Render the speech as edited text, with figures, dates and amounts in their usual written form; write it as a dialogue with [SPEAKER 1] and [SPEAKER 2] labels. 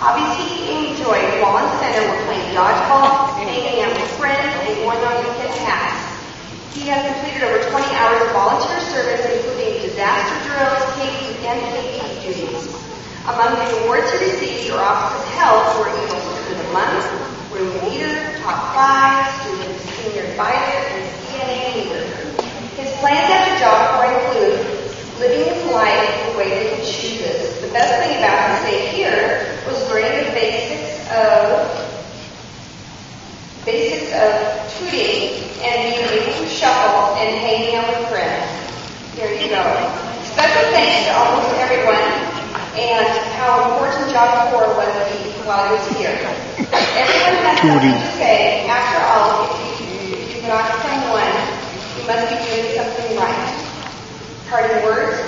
[SPEAKER 1] Obviously, he enjoyed while in center were playing dodgeball, hanging out with friends, and going on weekend hacks. He has completed over 20 hours of volunteer service, including disaster drills, and safety duties. Among the awards he received or officers held were Eagle Student of the Month, Room Leader, Top 5, Student Senior Advisor, and CNA Leader. His plans after Job Corps include living his life the way that he chooses. The best thing about him, say here, was learning the basics of tooting and being able to shuffle and hanging out with friends. There you go. Special thanks to almost everyone and how important Job Corps was while he was here. Everyone has something to say. After all, if you got someone, you must be doing something right. Parting words?